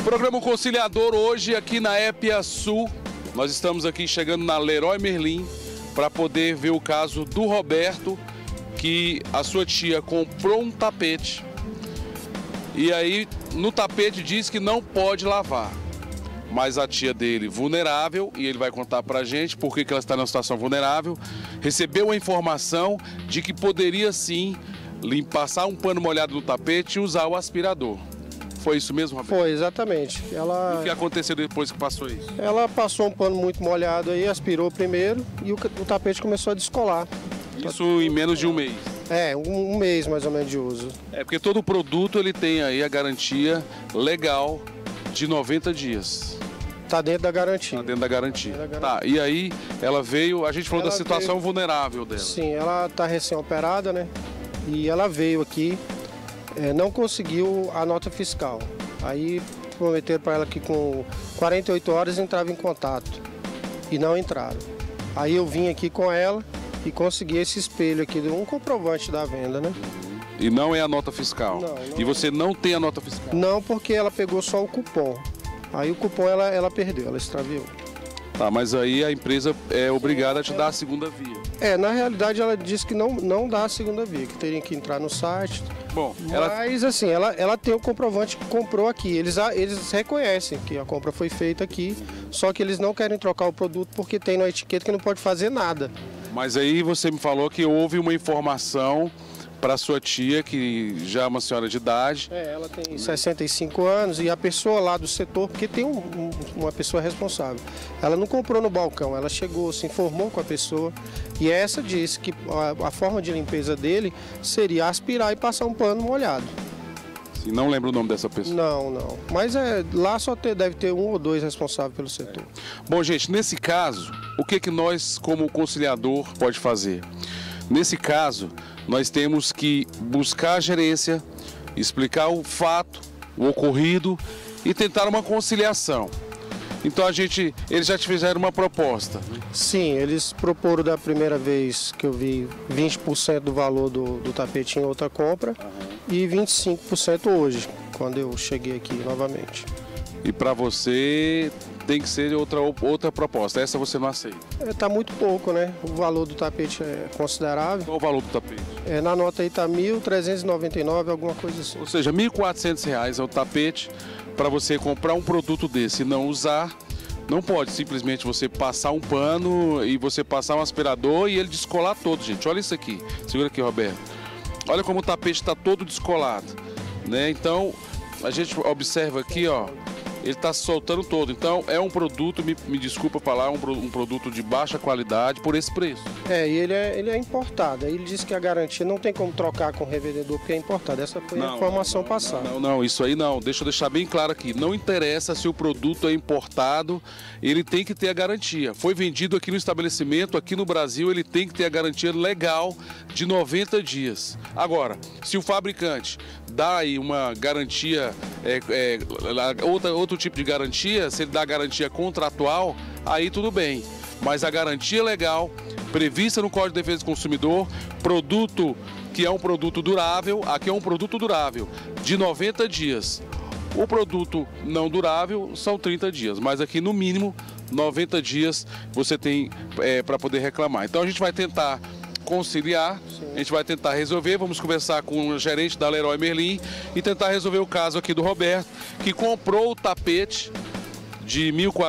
Programa Conciliador hoje aqui na Épia Sul. Nós estamos aqui chegando na Leroy Merlin para poder ver o caso do Roberto, que a sua tia comprou um tapete e aí no tapete diz que não pode lavar. Mas a tia dele, vulnerável, e ele vai contar pra gente por que ela está numa situação vulnerável, recebeu a informação de que poderia sim passar um pano molhado no tapete e usar o aspirador. Foi isso mesmo, Roberto? Foi, exatamente. E o que aconteceu depois que passou isso? Ela passou um pano muito molhado aí, aspirou primeiro e o tapete começou a descolar. Isso em menos de um mês? É, um mês mais ou menos de uso. É porque todo produto ele tem aí a garantia legal de 90 dias. Tá dentro da garantia. Tá dentro da garantia. Tá, e aí ela veio, a gente falou da situação vulnerável dela. Sim, ela tá recém-operada, né? E ela veio aqui, não conseguiu a nota fiscal. Aí prometeram para ela que com 48 horas entrava em contato. E não entraram. Aí eu vim aqui com ela e consegui esse espelho aqui, um comprovante da venda, né? E não é a nota fiscal? Não e você não tem a nota fiscal? Não, porque ela pegou só o cupom. Aí o cupom ela perdeu, ela extraviou. Tá, mas aí a empresa é obrigada a te dar a segunda via. Na realidade ela disse que não dá a segunda via, que teria que entrar no site. Bom, mas assim, ela tem o comprovante que comprou aqui. Eles reconhecem que a compra foi feita aqui, só que eles não querem trocar o produto porque tem na etiqueta que não pode fazer nada. Mas aí você me falou que houve uma informação para sua tia, que já é uma senhora de idade. Ela tem 65 anos e a pessoa lá do setor, porque tem uma pessoa responsável. Ela não comprou no balcão, ela chegou, se informou com a pessoa e essa disse que a forma de limpeza dele seria aspirar e passar um pano molhado. E não lembro o nome dessa pessoa? Não. Mas lá só deve ter um ou dois responsáveis pelo setor. Bom, gente, nesse caso, o que nós, como conciliador, pode fazer? Nesse caso, nós temos que buscar a gerência, explicar o fato, o ocorrido e tentar uma conciliação. Então eles já te fizeram uma proposta. Sim, eles proporam da primeira vez que eu vi 20% do valor do tapete em outra compra e 25% hoje, quando eu cheguei aqui novamente. E para você tem que ser outra proposta, essa você não aceita? Tá muito pouco, né? O valor do tapete é considerável. Qual o valor do tapete? Na nota aí tá R$ 1.399, alguma coisa assim. Ou seja, R$ 1.400 é o tapete. Para você comprar um produto desse e não usar, não pode simplesmente você passar um pano e você passar um aspirador e ele descolar todo, gente. Olha isso aqui. Segura aqui, Roberto. Olha como o tapete está todo descolado, né? Então, a gente observa aqui, ó. Ele está se soltando todo. Então, é um produto, me desculpa falar, um produto de baixa qualidade por esse preço. E ele é importado. Ele disse que a garantia não tem como trocar com o revendedor porque é importado. Essa foi a informação passada. Não, isso aí não. Deixa eu deixar bem claro aqui. Não interessa se o produto é importado, ele tem que ter a garantia. Foi vendido aqui no estabelecimento, aqui no Brasil, ele tem que ter a garantia legal de 90 dias. Agora, se o fabricante dá aí uma garantia, outro tipo de garantia, se ele dá garantia contratual, aí tudo bem. Mas a garantia legal, prevista no Código de Defesa do Consumidor, produto que é um produto durável, aqui é um produto durável, de 90 dias. O produto não durável são 30 dias, mas aqui no mínimo 90 dias você tem para poder reclamar. Então a gente vai tentar conciliar, a gente vai tentar resolver, vamos conversar com o gerente da Leroy Merlin e tentar resolver o caso aqui do Roberto, que comprou o tapete de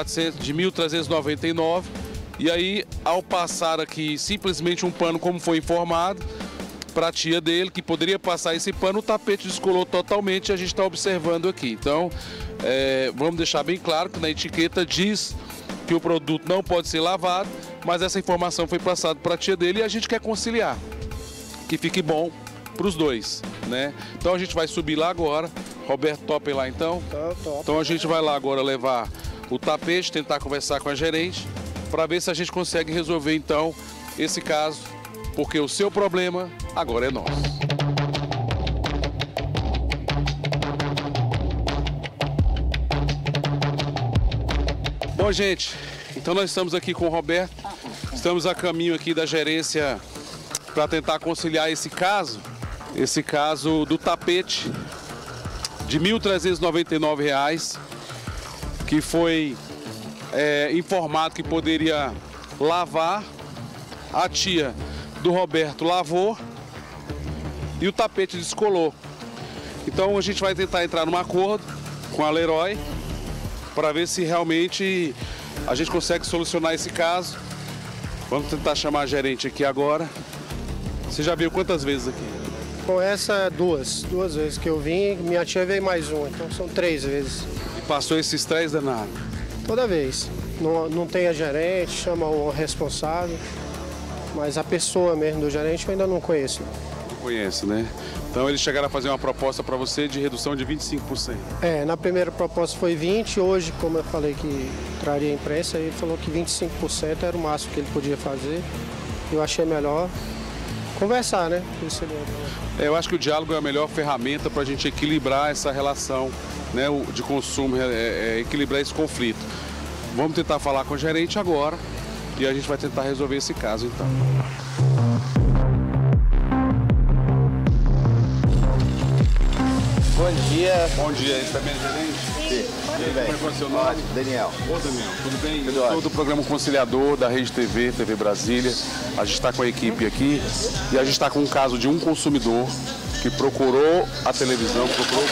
1.399 e aí, ao passar aqui simplesmente um pano, como foi informado, para a tia dele, que poderia passar esse pano, o tapete descolou totalmente, a gente está observando aqui. Então, vamos deixar bem claro que na etiqueta diz que o produto não pode ser lavado, mas essa informação foi passada para a tia dele e a gente quer conciliar, que fique bom para os dois, né? Então a gente vai subir lá agora. Roberto, topa ir lá então? Top. Então a gente vai lá agora levar o tapete, tentar conversar com a gerente, para ver se a gente consegue resolver então esse caso, porque o seu problema agora é nosso. Bom, gente, então nós estamos aqui com o Roberto, estamos a caminho aqui da gerência para tentar conciliar esse caso do tapete de R$ 1.399 que foi informado que poderia lavar. A tia do Roberto lavou e o tapete descolou. Então a gente vai tentar entrar num acordo com a Leroy para ver se realmente a gente consegue solucionar esse caso. Vamos tentar chamar a gerente aqui agora. Você já veio quantas vezes aqui? Com essa, duas vezes que eu vim, minha tia veio mais uma, então são 3 vezes. E passou esse estresse danado? Toda vez. Não tem a gerente, chama o responsável, mas a pessoa mesmo do gerente eu ainda não conheço. Não conhece, né? Então eles chegaram a fazer uma proposta para você de redução de 25%. Na primeira proposta foi 20%, hoje, como eu falei que traria a imprensa, ele falou que 25% era o máximo que ele podia fazer. Eu achei melhor conversar, né? Eu acho que o diálogo é a melhor ferramenta para a gente equilibrar essa relação, né, de consumo, equilibrar esse conflito. Vamos tentar falar com o gerente agora e a gente vai tentar resolver esse caso, então. Bom dia. Bom dia, você está bem, gerente? Sim. Tudo bem? Como é o seu nome? Daniel. Ô, Daniel, tudo bem? Tudo Eu sou ótimo. do programa Conciliador da Rede TV Brasília. A gente está com a equipe aqui e a gente está com um caso de um consumidor que procurou a televisão, procurou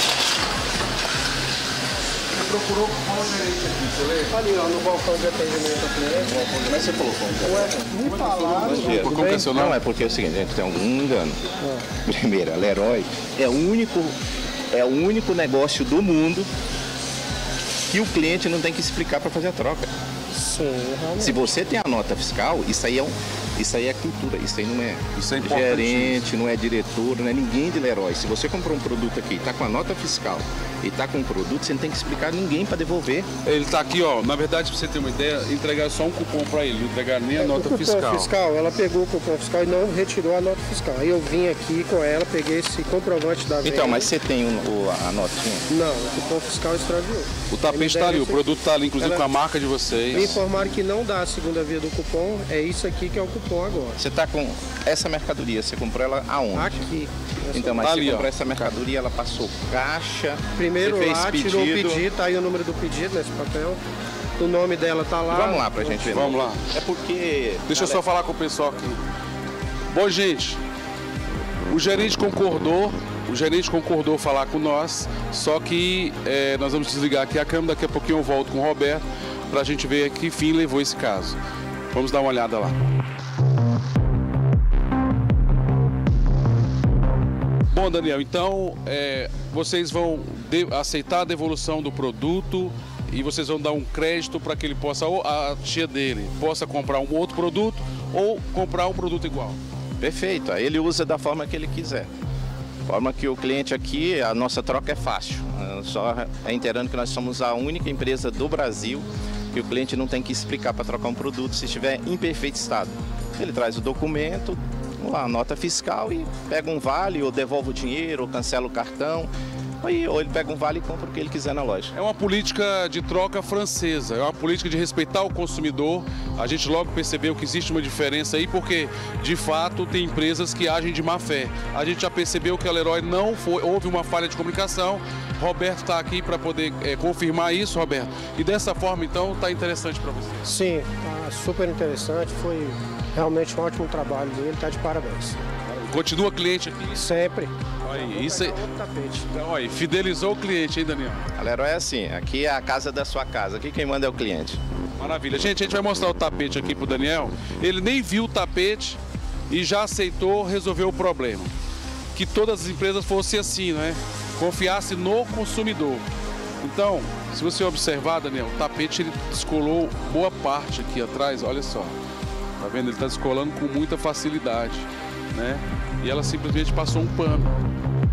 qual gerente aqui, você lê? Ali, ó, no balcão de atendimento ao cliente. Mas você colocou Me falaram. Como que é seu nome? Não, é porque é o seguinte, a gente tem algum engano. Primeiro, a Leroy é o único negócio do mundo que o cliente não tem que explicar para fazer a troca. Sim, realmente. Se você tem a nota fiscal, isso aí é cultura, isso aí não é, Isso é importante. gerente, não é diretor, não é ninguém de Leroy. Se você comprou um produto aqui, está com a nota fiscal e está com um produto, você não tem que explicar a ninguém para devolver. Ele está aqui, ó. Na verdade, pra você ter uma ideia, entregar só um cupom para ele, não entregar nem a nota o cupom fiscal. ela pegou o cupom fiscal e não retirou a nota fiscal. Aí eu vim aqui com ela, peguei esse comprovante da venda. Então, mas você tem a notinha? Não, o cupom fiscal extraviou. O tapete está ali, o produto está ali, inclusive com a marca de Me vocês. informaram que não dá a segunda via do cupom, é isso aqui que é o cupom agora. Você está com essa mercadoria, você comprou ela aonde? Aqui. Então, mas Ali, você ó. comprou essa mercadoria, ela passou caixa, Primeiro você fez lá, tirou o pedido, tá aí o número do pedido nesse papel. O nome dela tá lá. Vamos lá pra gente ver. Vamos lá. É porque... Deixa eu só falar com o pessoal aqui. Bom, gente, o gerente concordou falar com nós, só que nós vamos desligar aqui a câmera, daqui a pouquinho eu volto com o Roberto para a gente ver que fim levou esse caso. Vamos dar uma olhada lá. Bom, Daniel, então vocês vão aceitar a devolução do produto e vocês vão dar um crédito para que ele possa, ou a tia dele possa comprar um outro produto ou comprar um produto igual. Perfeito, aí ele usa da forma que ele quiser. Forma que o cliente aqui, a nossa troca é fácil. Só reiterando que nós somos a única empresa do Brasil que o cliente não tem que explicar para trocar um produto se estiver em perfeito estado. Ele traz o documento, a nota fiscal e pega um vale, ou devolve o dinheiro, ou cancela o cartão. Ou ele pega um vale e compra o que ele quiser na loja. É uma política de troca francesa, é uma política de respeitar o consumidor. A gente logo percebeu que existe uma diferença aí, porque de fato tem empresas que agem de má fé. A gente já percebeu que a Leroy houve uma falha de comunicação. Roberto está aqui para poder confirmar isso, Roberto. E dessa forma, então, está interessante para você. Sim, tá super interessante, foi realmente um ótimo trabalho dele, tá de parabéns. Continua cliente aqui? Sempre. Olha aí, isso aí. Tapete. Então, olha aí, fidelizou o cliente, hein, Daniel? A Leroy é assim, aqui é a casa da sua casa, aqui quem manda é o cliente. Maravilha. Gente, a gente vai mostrar o tapete aqui pro Daniel. Ele nem viu o tapete e já aceitou resolver o problema. Que todas as empresas fossem assim, né? Confiasse no consumidor. Então, se você observar, Daniel, o tapete ele descolou boa parte aqui atrás, olha só. Tá vendo? Ele está descolando com muita facilidade, né? E ela simplesmente passou um pano.